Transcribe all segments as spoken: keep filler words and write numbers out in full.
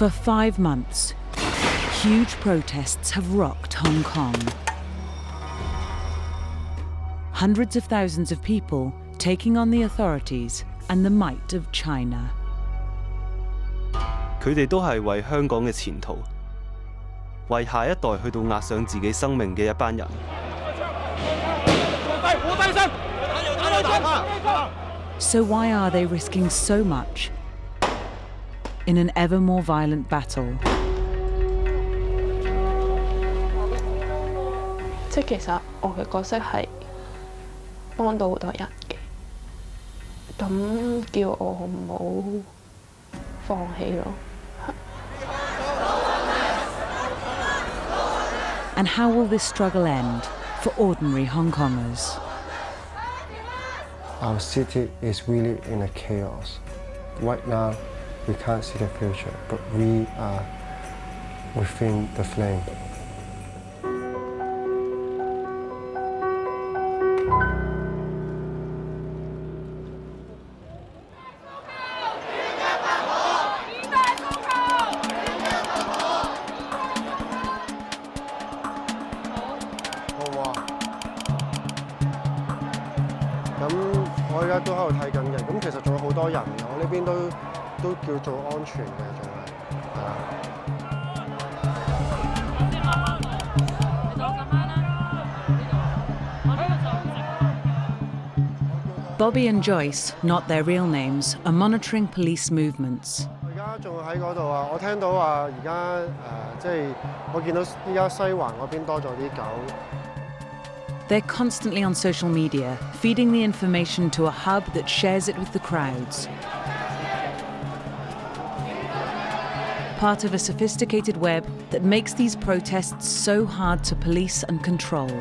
For five months, huge protests have rocked Hong Kong. Hundreds of thousands of people taking on the authorities and the might of China. 佢哋都係為香港嘅前途，為下一代去到押上自己生命嘅一班人。 So why are they risking so much in an ever more violent battle? 即係其實我嘅角色係幫到好多人嘅，咁叫我唔好放棄咯。 And how will this struggle end for ordinary Hong Kongers? Our city is really in a chaos. Right now, we can't see the future, but we are within the flame. Bobby and Joyce, not their real names, are monitoring police movements. They're constantly on social media, feeding the information to a hub that shares it with the crowds. Part of a sophisticated web that makes these protests so hard to police and control.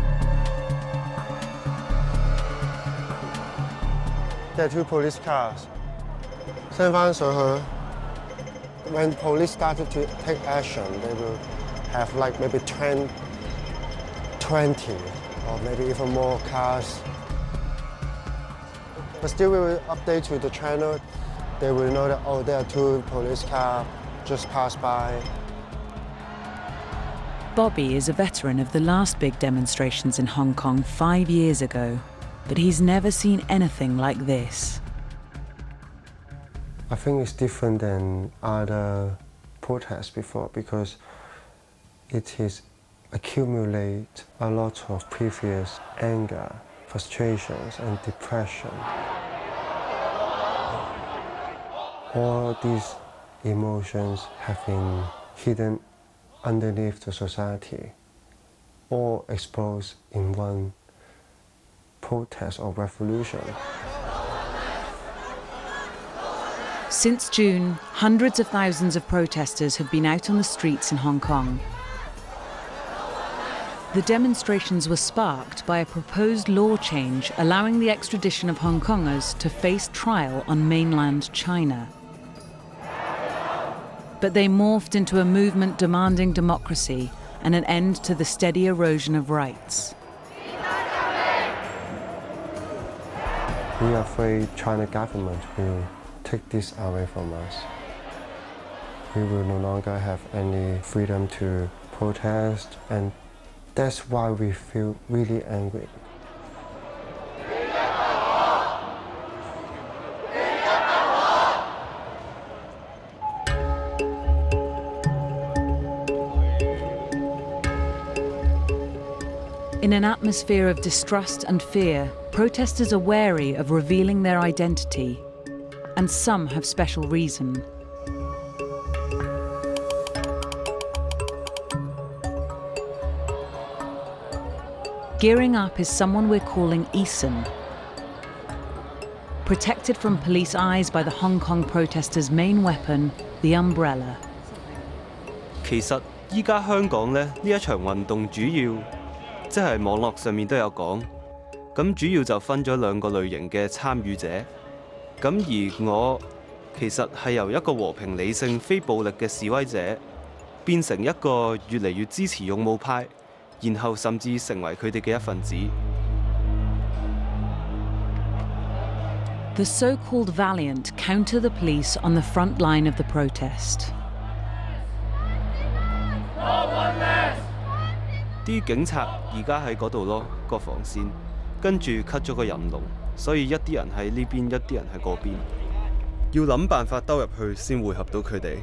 There are two police cars. Send翻上去. When police started to take action, they will have like maybe twenty, twenty or maybe even more cars. But still, we will update to the channel. They will know that, oh, there are two police cars just passed by. Bobby is a veteran of the last big demonstrations in Hong Kong five years ago. But he's never seen anything like this. I think it's different than other protests before because it is accumulate a lot of previous anger, frustrations and depression. All these emotions have been hidden underneath the society, all exposed in one protest or revolution. Since June, hundreds of thousands of protesters have been out on the streets in Hong Kong. The demonstrations were sparked by a proposed law change allowing the extradition of Hong Kongers to face trial on mainland China. But they morphed into a movement demanding democracy and an end to the steady erosion of rights. We are afraid China government will take this away from us. We will no longer have any freedom to protest, and that's why we feel really angry. In an atmosphere of distrust and fear, protesters are wary of revealing their identity, and some have special reason. Gearing up is someone we're calling Eason. Protected from police eyes by the Hong Kong protesters' main weapon, the umbrella. 其實依家香港呢，呢一場運動主要即係網絡上面都有講，咁主要就分咗兩個類型嘅參與者。咁而我其實係由一個和平理性非暴力嘅示威者，變成一個越嚟越支持勇武派，然後甚至成為佢哋嘅一份子。 The so-called valiant counter the police on the front line of the protest. 啲警察而家喺嗰度咯，個防線，跟住 cut 咗個人龍，所以一啲人喺呢邊，一啲人喺嗰邊，要諗辦法兜入去先會合到佢哋。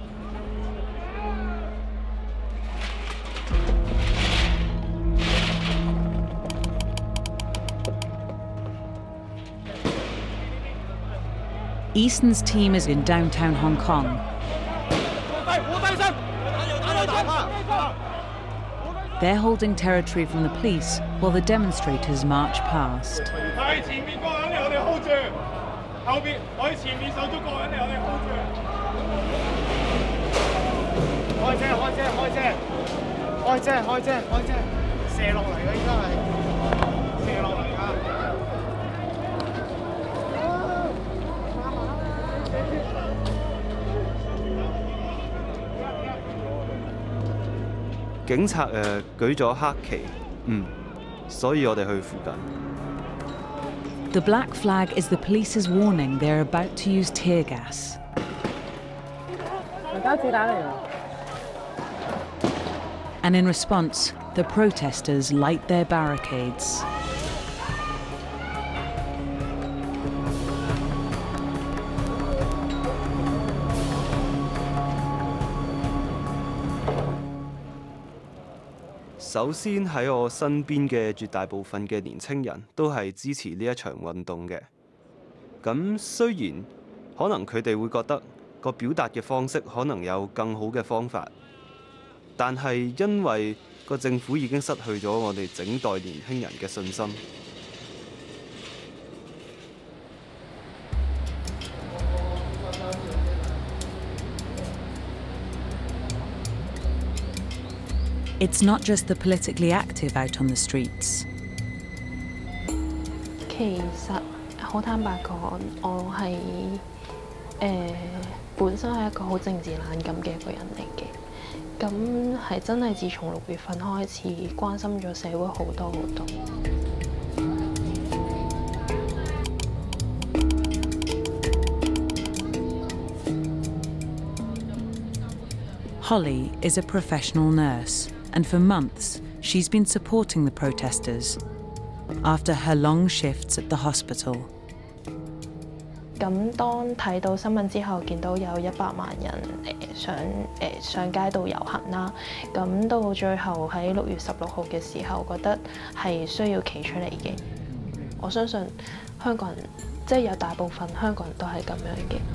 Easton's team is in downtown Hong Kong. They're holding territory from the police while the demonstrators march past. 警察誒舉咗黑旗，嗯，所以我哋去附近。 The black flag is the police's warning they're about to use tear gas. And in response, the protesters light their barricades. 首先喺我身邊嘅絕大部分嘅年青人都係支持呢一場運動嘅。咁雖然可能佢哋會覺得個表達嘅方式可能有更好嘅方法，但係因為個政府已經失去咗我哋整代年輕人嘅信心。 It's not just the politically active out on the streets. 其實好坦白講，我係誒本身係一個好政治冷感嘅一個人嚟嘅。咁係真係自從六月份開始關心咗社會好多好多。 Holly is a professional nurse, and for months she's been supporting the protesters after her long shifts at the hospital. 咁當睇到新聞之後，見到有一百萬人誒上誒上街度遊行啦，咁到最後喺六月十六號嘅時候，覺得係需要企出嚟嘅。我相信香港人即係有大部分香港人都係咁樣嘅。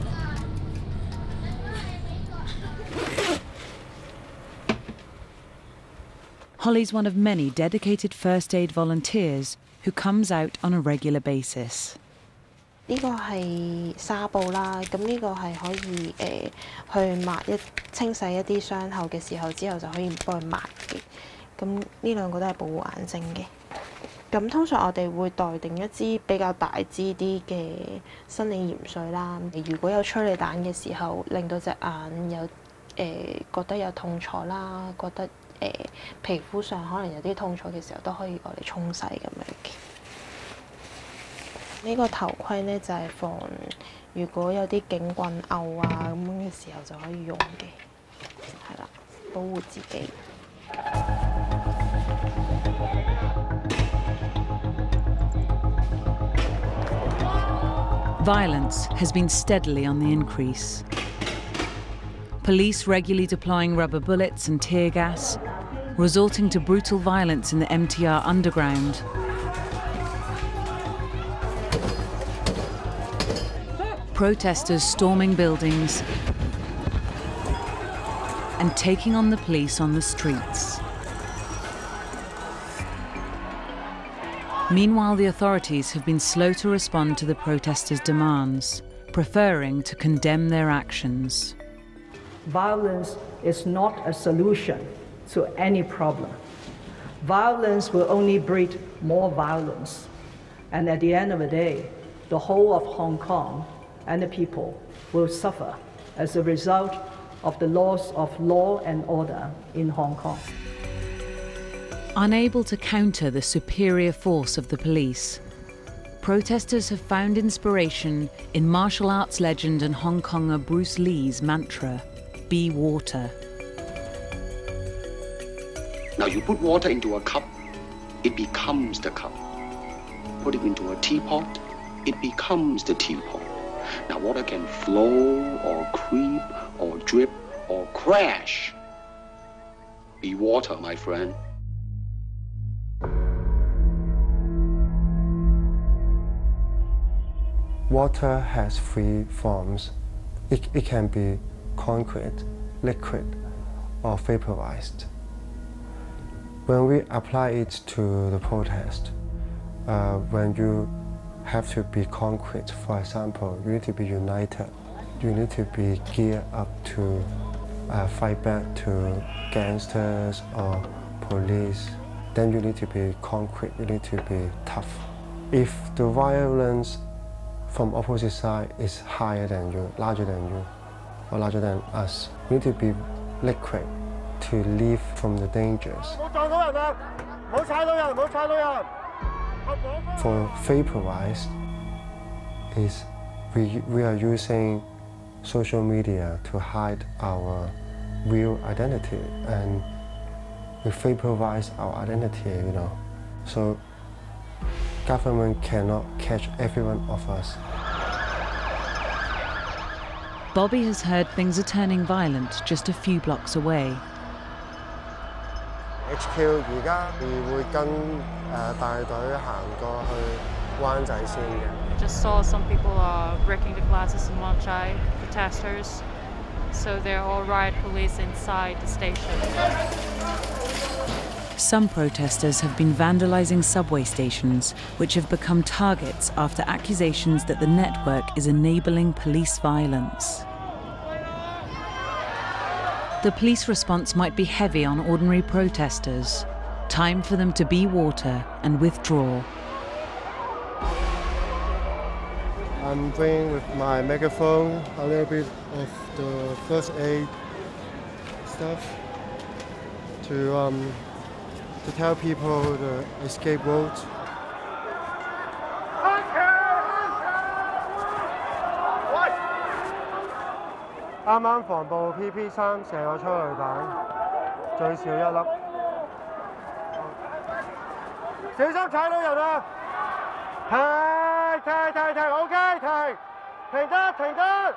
Holly's one of many dedicated first aid volunteers who comes out on a regular basis. 呢個係紗布啦，咁呢個係可以誒、呃、去抹一清洗一啲傷口嘅時候，之後就可以幫佢抹嘅。咁呢兩個都係保護眼睛嘅。咁通常我哋會袋定一支比較大支啲嘅生理鹽水啦。如果有催淚彈嘅時候，令到隻眼有誒、呃、覺得有痛楚啦，覺得誒、呃、皮膚上可能有啲痛楚嘅時候，都可以攞嚟沖洗咁樣嘅。呢個頭盔咧就係防如果有啲警棍毆啊咁嘅時候就可以用嘅，係啦，保護自己。 Violence has been steadily on the increase. Police regularly deploying rubber bullets and tear gas, resorting to brutal violence in the M T R underground. Protesters storming buildings and taking on the police on the streets. Meanwhile, the authorities have been slow to respond to the protesters' demands, preferring to condemn their actions. Violence is not a solution to any problem. Violence will only breed more violence. And at the end of the day, the whole of Hong Kong and the people will suffer as a result of the loss of law and order in Hong Kong. Unable to counter the superior force of the police, protesters have found inspiration in martial arts legend and Hong Konger Bruce Lee's mantra, "Be water." Now you put water into a cup, it becomes the cup. Put it into a teapot, it becomes the teapot. Now water can flow or creep or drip or crash. Be water, my friend. Water has three forms. It, it can be concrete, liquid, or vaporized. When we apply it to the protest, uh, when you have to be concrete, for example, you need to be united. You need to be geared up to uh, fight back to gangsters or police. Then you need to be concrete, you need to be tough. If the violence from opposite side is higher than you, larger than you, or larger than us, you need to be liquid to leave from the dangers. For vaporized, is we, we are using social media to hide our real identity, and we vaporize our identity, you know. So government cannot catch every one of us. Bobby has heard things are turning violent just a few blocks away. H Q 而家會跟誒大隊行過去灣仔先嘅。 Just saw some people are breaking the glasses in Wan Chai, protesters. So there are all riot police inside the station. Some protesters have been vandalizing subway stations, which have become targets after accusations that the network is enabling police violence. The police response might be heavy on ordinary protesters. Time for them to be water and withdraw. I'm bringing with my megaphone a little bit of the first aid stuff to um, to tell people the escape route. 啱啱防暴 P P 三射個催淚彈，最少一粒。小心踩到人啊！停停停停 ，OK 停，停得停得。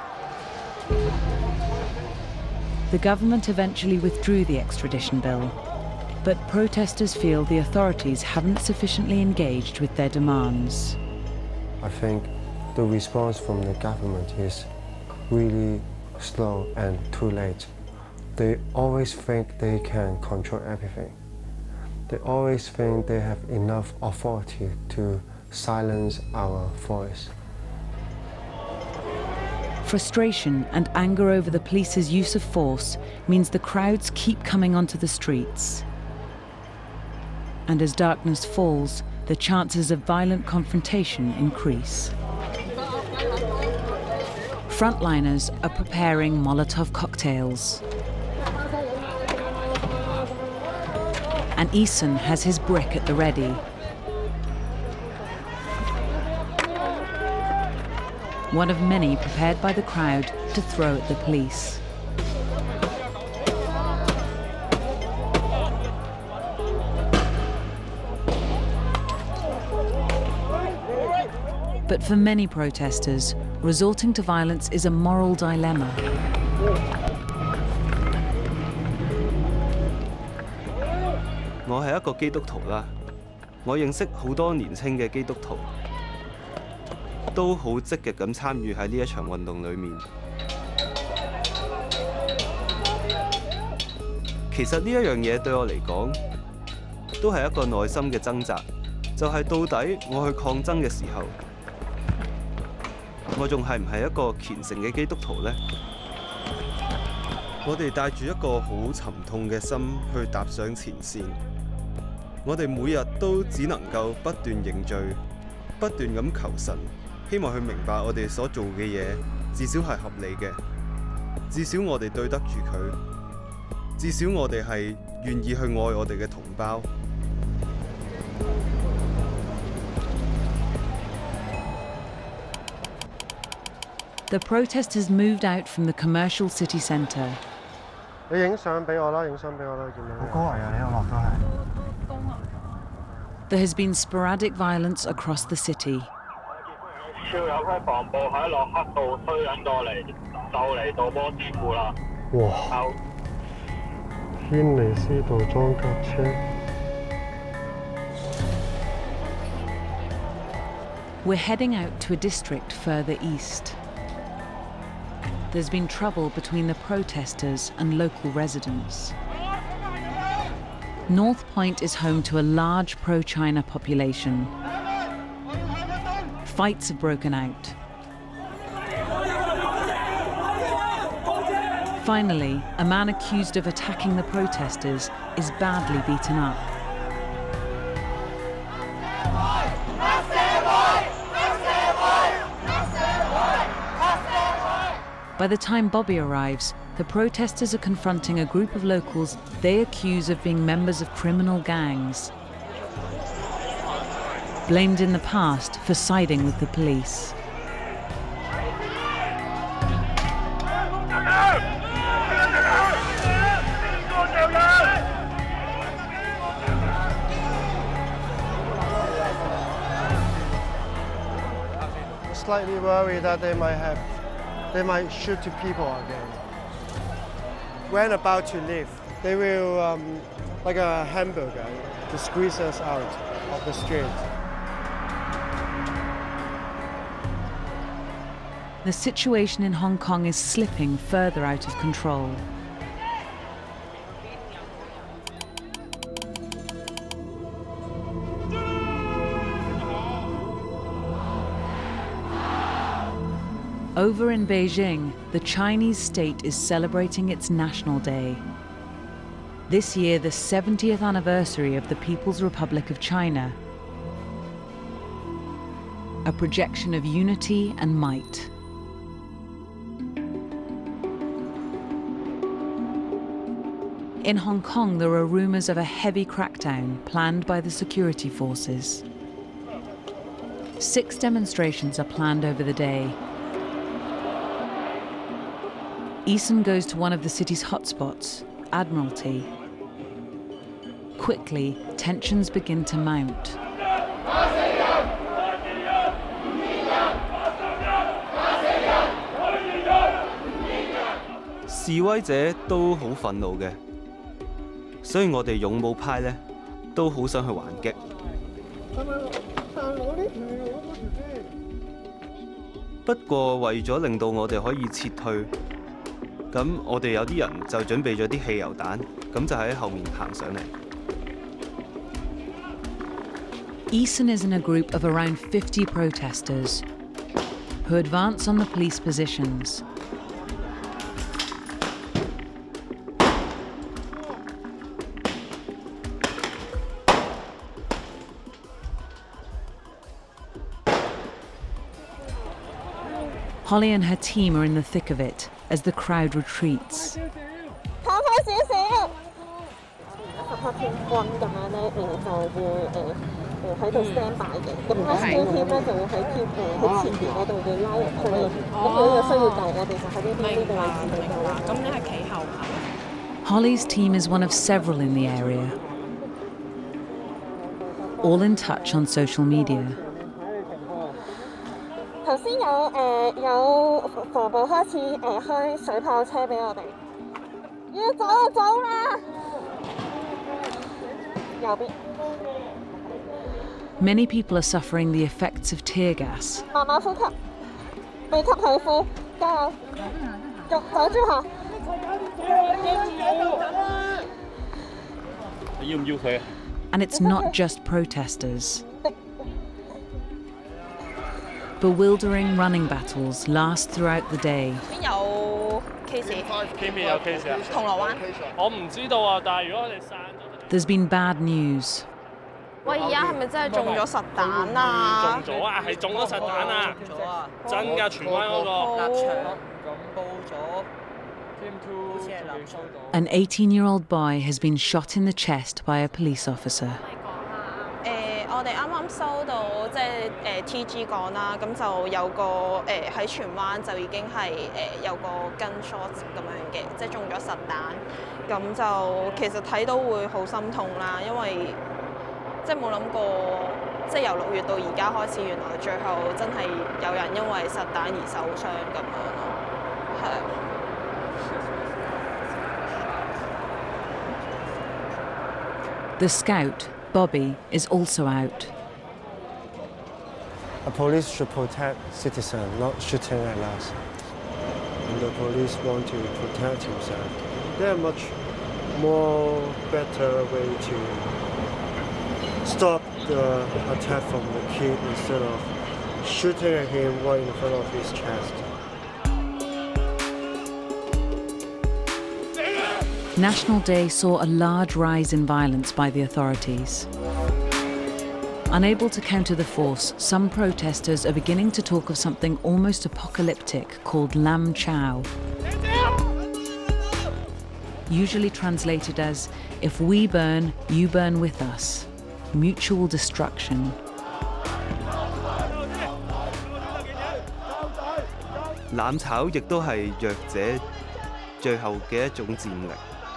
The government eventually withdrew the extradition bill, but protesters feel the authorities haven't sufficiently engaged with their demands. I think the response from the government is really slow and too late. They always think they can control everything. They always think they have enough authority to silence our voice. Frustration and anger over the police's use of force means the crowds keep coming onto the streets. And as darkness falls, the chances of violent confrontation increase. Frontliners are preparing Molotov cocktails. And Eason has his brick at the ready. One of many prepared by the crowd to throw at the police. But for many protesters, resorting to violence is a moral dilemma. I係一個基督徒啦，我認識好多年輕嘅基督徒，都好積極咁參與喺呢一場運動裏面。其實呢一樣嘢對我嚟講，都係一個內心嘅掙扎，就係到底我去抗爭嘅時候，我仲係唔係一個虔誠嘅基督徒呢？我哋帶住一個好沉痛嘅心去踏上前線，我哋每日都只能夠不斷認罪，不斷咁求神，希望佢明白我哋所做嘅嘢，至少係合理嘅，至少我哋對得住佢，至少我哋係願意去愛我哋嘅同胞。 The protesters moved out from the commercial city centre. 你影相俾我啦，影相俾我啦，見到。好高危啊！呢個樂都係。 There has been sporadic violence across the city. 超有批防暴喺洛克道推緊過嚟，就嚟到波斯庫啦。哇！ 軒尼詩道裝甲車。 We're heading out to a district further east. There's been trouble between the protesters and local residents. North Point is home to a large pro-China population. Fights have broken out. Finally, a man accused of attacking the protesters is badly beaten up. By the time Bobby arrives, the protesters are confronting a group of locals they accuse of being members of criminal gangs, blamed in the past for siding with the police. Slightly worried that they might have, they might shoot to people again. When about to leave, they will, um, like a hamburger, to squeeze us out of the street. The situation in Hong Kong is slipping further out of control. Over in Beijing, the Chinese state is celebrating its National Day. This year, the seventieth anniversary of the People's Republic of China. A projection of unity and might. In Hong Kong, there are rumours of a heavy crackdown planned by the security forces. Six demonstrations are planned over the day. Eason goes to one of the city's hotspots, Admiralty. Quickly, tensions begin to mount. 示威者都好憤怒嘅，所以我哋勇武派咧都好想去還擊。不過為咗令到我哋可以撤退，咁我哋有啲人就準備咗啲汽油彈，咁就喺後面行上嚟。 Eason is in a group of around fifty protesters who advance on the police positions. Holly and her team are in the thick of it as the crowd retreats. Holly's team is one of several in the area, all in touch on social media. 頭先有誒有防暴開始誒開水炮車俾我哋，要走就走啦！右邊。 Many people are suffering the effects of tear gas. 慢慢呼吸，鼻吸氣呼，加油！走走住下。 你要唔要佢啊？ And it's not just protesters. Bewildering running battles last throughout the day. 邊有 case？ 邊邊有 case 啊？ 銅鑼灣。 我唔知道啊，但係如果我哋散咗。 There's been bad news. 喂，而家係咪真係中咗實彈啊？ 中咗啊！係中咗實彈啊！真㗎，荃灣嗰個。立場咁報咗。 An eighteen-year-old boy has been shot in the chest by a police officer. 誒，我我哋啱啱收到即係誒 T G 講啦，咁就有個誒喺荃灣就已經係誒有個 gunshot 咁樣嘅，即係中咗實彈。咁就其實睇到會好心痛啦，因為即係冇諗過，即係由六月到而家開始，原來最後真係有人因為實彈而受傷咁樣咯，係啊。 The scout, Bobby, is also out. The police should protect citizens, not shooting at us. And the police want to protect himself. There are much more better way to stop the attack from the kid instead of shooting at him right in front of his chest. National Day saw a large rise in violence by the authorities. Unable to counter the force, some protesters are beginning to talk of something almost apocalyptic called Lam Chau. Usually translated as, if we burn, you burn with us. Mutual destruction. 攬炒亦都係弱者最後嘅一種戰力。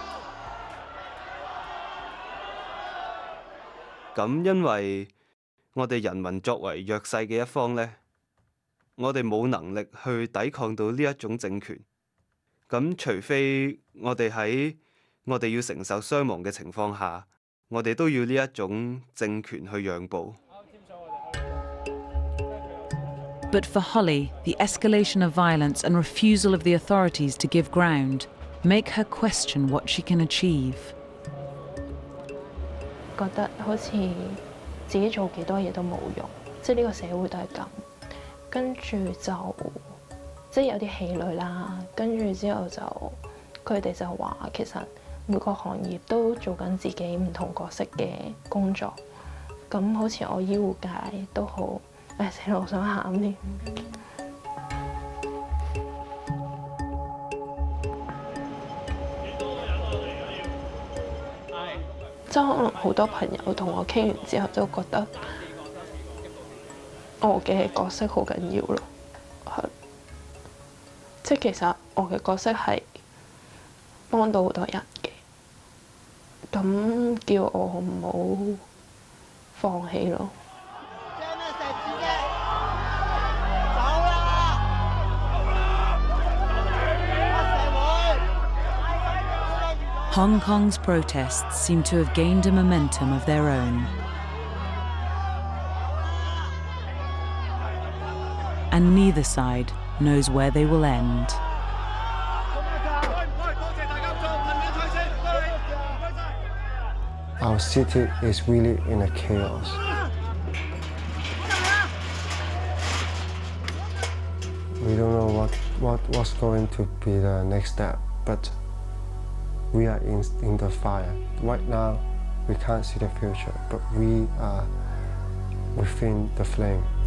咁因為我哋人民作為弱勢嘅一方呢，我哋冇能力去抵抗到呢一種政權。咁除非我哋喺我哋要承受傷亡嘅情況下，我哋都要呢一種政權去讓步。 But for Holly, the escalation of violence and refusal of the authorities to give ground make her question what she can achieve. 覺得好似自己做幾多嘢都冇用，即係呢個社會都係咁。跟住就即係有啲氣餒啦，跟住之後就佢哋就話其實每個行業都做緊自己唔同角色嘅工作。咁好似我醫護界都好，誒死啦！我想喊添。即係可能好多朋友同我傾完之後都覺得我嘅角色好緊要咯，係。即係其實我嘅角色係幫到好多人嘅，咁叫我唔好放棄咯。 Hong Kong's protests seem to have gained a momentum of their own. And neither side knows where they will end. Our city is really in a chaos. We don't know what, what what's going to be the next step, but we are in, in the fire. Right now, we can't see the future, but we are within the flame.